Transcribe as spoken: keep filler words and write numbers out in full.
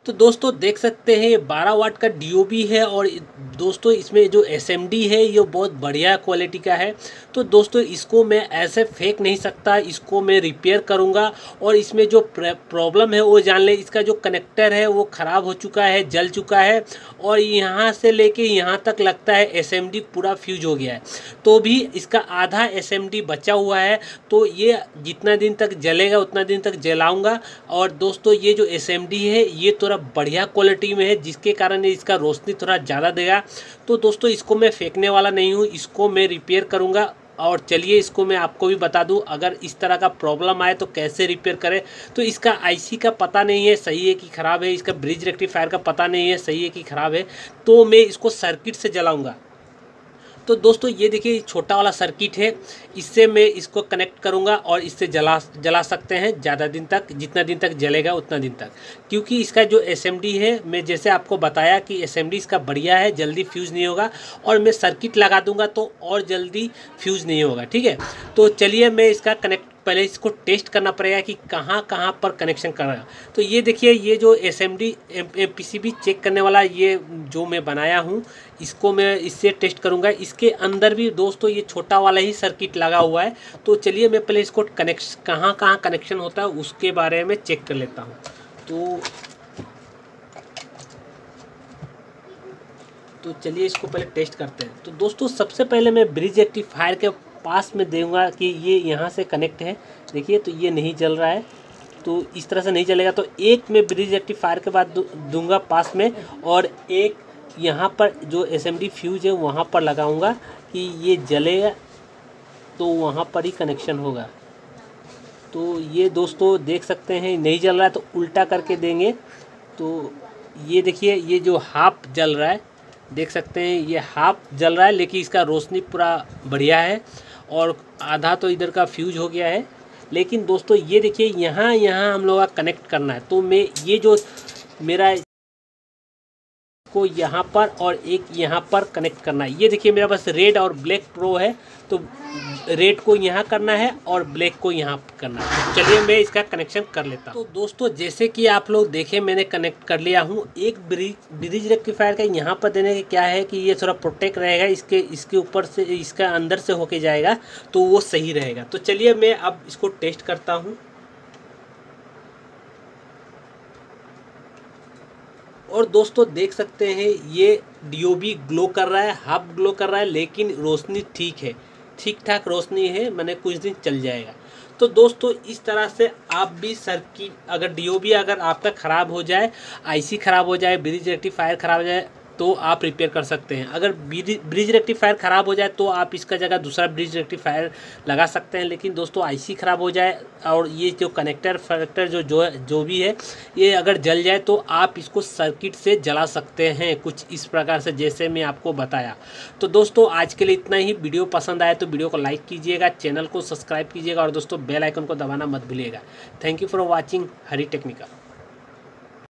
तो दोस्तों देख सकते हैं ये बारह वाट का डी ओ बी है और दोस्तों इसमें जो एस एम डी है ये बहुत बढ़िया क्वालिटी का है। तो दोस्तों इसको मैं ऐसे फेंक नहीं सकता, इसको मैं रिपेयर करूँगा और इसमें जो प्रॉब्लम है वो जान ले। इसका जो कनेक्टर है वो ख़राब हो चुका है, जल चुका है और यहाँ से लेके यहाँ तक लगता है एस एम डी पूरा फ्यूज हो गया है। तो भी इसका आधा एस एम डी बचा हुआ है, तो ये जितना दिन तक जलेगा उतना दिन तक जलाऊँगा। और दोस्तों ये जो एस एम डी है ये थोड़ा बढ़िया क्वालिटी में है, जिसके कारण इसका रोशनी थोड़ा ज़्यादा देगा। तो दोस्तों इसको मैं फेंकने वाला नहीं हूँ, इसको मैं रिपेयर करूँगा। और चलिए इसको मैं आपको भी बता दूं, अगर इस तरह का प्रॉब्लम आए तो कैसे रिपेयर करें। तो इसका आईसी का पता नहीं है सही है कि ख़राब है, इसका ब्रिज रेक्टिफायर का पता नहीं है सही है कि ख़राब है, तो मैं इसको सर्किट से जलाऊँगा। तो दोस्तों ये देखिए छोटा वाला सर्किट है, इससे मैं इसको कनेक्ट करूंगा और इससे जला जला सकते हैं ज़्यादा दिन तक, जितना दिन तक जलेगा उतना दिन तक। क्योंकि इसका जो एस एम डी है, मैं जैसे आपको बताया कि एस एम डी इसका बढ़िया है, जल्दी फ्यूज़ नहीं होगा। और मैं सर्किट लगा दूंगा तो और जल्दी फ्यूज़ नहीं होगा, ठीक है। तो चलिए मैं इसका कनेक्ट पहले इसको टेस्ट करना पड़ेगा कि कहाँ कहाँ पर कनेक्शन करना है। तो ये देखिए ये जो S M D M P C B check करने वाला ये जो मैं बनाया हूँ, इसको मैं इससे टेस्ट करूँगा। इसके अंदर भी दोस्तों ये छोटा वाला ही सर्किट लगा हुआ है। तो चलिए मैं पहले इसको कनेक्शन कहाँ कहाँ कनेक्शन होता है उसके बारे में चेक कर लेता हूँ। तो तो चलिए इसको पहले टेस्ट करते हैं। तो दोस्तों सबसे पहले मैं ब्रिज रेक्टिफायर के पास में दूंगा कि ये यहाँ से कनेक्ट है। देखिए तो ये नहीं जल रहा है, तो इस तरह से नहीं चलेगा। तो एक मैं ब्रिज रेक्टिफायर के बाद दूंगा पास में, और एक यहाँ पर जो एस एम डी फ्यूज है वहाँ पर लगाऊंगा कि ये जलेगा तो वहाँ पर ही कनेक्शन होगा। तो ये दोस्तों देख सकते हैं नहीं जल रहा है, तो उल्टा करके देंगे। तो ये देखिए ये जो हाफ जल रहा है, देख सकते हैं ये हाफ जल रहा है, लेकिन इसका रोशनी पूरा बढ़िया है और आधा तो इधर का फ्यूज हो गया है। लेकिन दोस्तों ये देखिए यहाँ यहाँ हम लोग का कनेक्ट करना है। तो मैं ये जो मेरा को यहाँ पर और एक यहाँ पर कनेक्ट करना है। ये देखिए मेरा पास रेड और ब्लैक प्रो है, तो रेड को यहाँ करना है और ब्लैक को यहाँ करना है। तो चलिए मैं इसका कनेक्शन कर लेता हूँ। तो दोस्तों जैसे कि आप लोग देखें मैंने कनेक्ट कर लिया हूँ। एक ब्रिज ब्रिज रेक्टिफायर का यहाँ पर देने के क्या है कि ये थोड़ा प्रोटेक्ट रहेगा, इसके इसके ऊपर से इसका अंदर से होके जाएगा तो वो सही रहेगा। तो चलिए मैं अब इसको टेस्ट करता हूँ। और दोस्तों देख सकते हैं ये डी ओ बी ग्लो कर रहा है, हाफ ग्लो कर रहा है, लेकिन रोशनी ठीक है, ठीक ठाक रोशनी है, मैंने कुछ दिन चल जाएगा। तो दोस्तों इस तरह से आप भी सर्किट अगर डी ओ बी अगर आपका ख़राब हो जाए, आईसी ख़राब हो जाए, ब्रिज रेक्टिफायर ख़राब हो जाए तो आप रिपेयर कर सकते हैं। अगर ब्रिज रेक्टिफायर ख़राब हो जाए तो आप इसका जगह दूसरा ब्रिज रेक्टिफायर लगा सकते हैं। लेकिन दोस्तों आईसी ख़राब हो जाए और ये जो कनेक्टर फैक्टर जो जो जो भी है ये अगर जल जाए तो आप इसको सर्किट से जला सकते हैं, कुछ इस प्रकार से जैसे मैं आपको बताया। तो दोस्तों आज के लिए इतना ही। वीडियो पसंद आए तो वीडियो को लाइक कीजिएगा, चैनल को सब्सक्राइब कीजिएगा और दोस्तों बेल आइकन को दबाना मत भूलिएगा। Thank you for watching Hari technical.